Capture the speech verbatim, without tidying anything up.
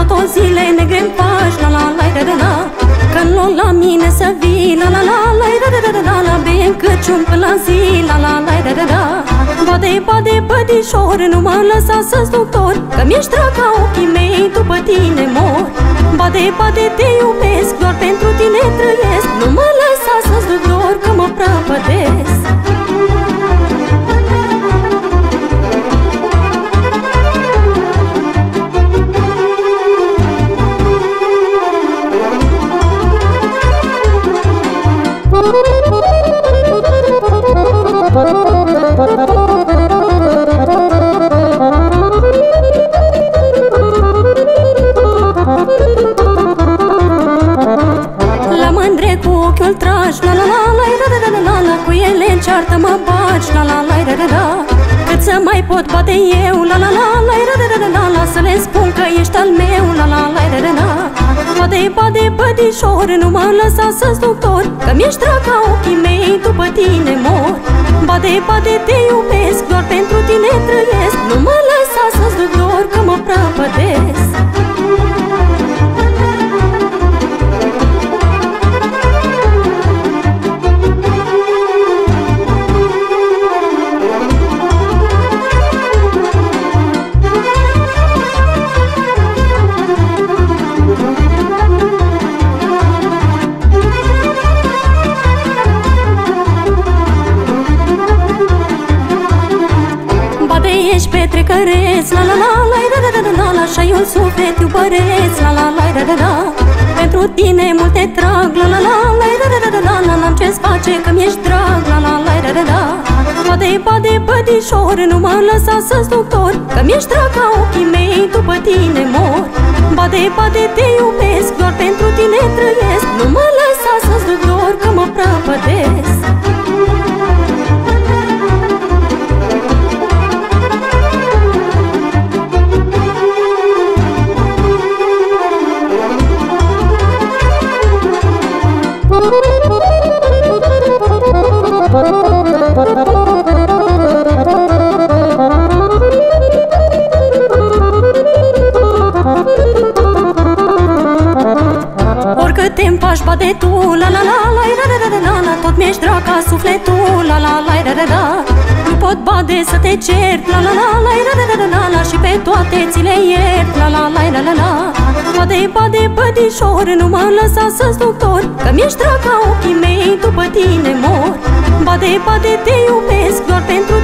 tot o zile negre în pași, la la la la la. Că nu la mine să vii, la la la la la la la la. Bem Crăciun până la zi, la la la la la la. Bade, bade, bădișor, nu mă lăsa să-ți doctor, că mi-ești drag ca ochii mei, după tine mor. Bade, bade, te iubesc, doar pentru tine trăiesc, nu mă lăsa să-ți doctor, că mă prăpădesc. La mândre cu ochiul tragi, la la la la la la la la. Cu ele în ceartă mă bagi, la la la la la la. Cât să mai pot bate eu, la la la la la la la la la. Să le spun că ești al meu, la la la la la la. Bade, bade, bădișor, nu mă lăsa să-ți doctor, că mi-ești drag ca ochii mei, după tine mor. Bade, bade, te iubesc, doar pentru tine trăiesc, nu mă lăsa să-ți doctor, că mă prăpădesc. Ești petrecăreț, la la la la la la la la la. Și-ai un suflet iubăreț, la la la la la la. Pentru tine multe trag, la la la la la la la la la. N-am ce-ți face că mi-ești drag, la la la la la la. Bade, bade, bădișor, nu mă lăsa să-ți doctor, că mi-ești drag ca ochii mei, după tine mor. Bade, bade, te iubesc, doar pentru tine trăiesc, nu mă lăsa să-ți doctor, că mă prăpădesc. Oricât te împași, bade tu, la la la la la la la la la. Tot mi-ești drag ca sufletul, la la la la la la. Nu pot bade să te cert, la la la la la la la la la. Și pe toate ți le iert, la la la la la la. Bade, bade, bădișor, nu mă lăsa să-ți doctor, că mi-ești drag ca ochii mei, după tine mor. Bade, bade, te iubesc, doar pentru